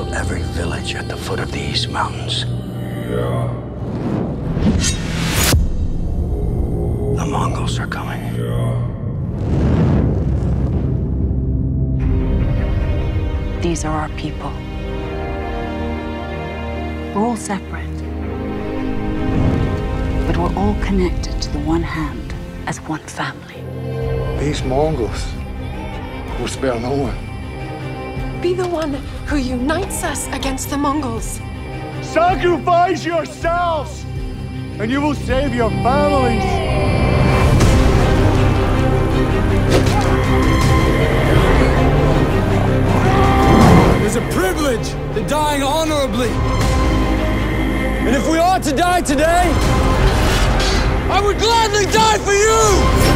Kill every village at the foot of these mountains. Yeah. The Mongols are coming. Yeah. These are our people. We're all separate, but we're all connected to the one hand as one family. These Mongols will spare no one. Be the one who unites us against the Mongols. Sacrifice yourselves, and you will save your families. It's a privilege to die honorably. And if we are to die today, I would gladly die for you!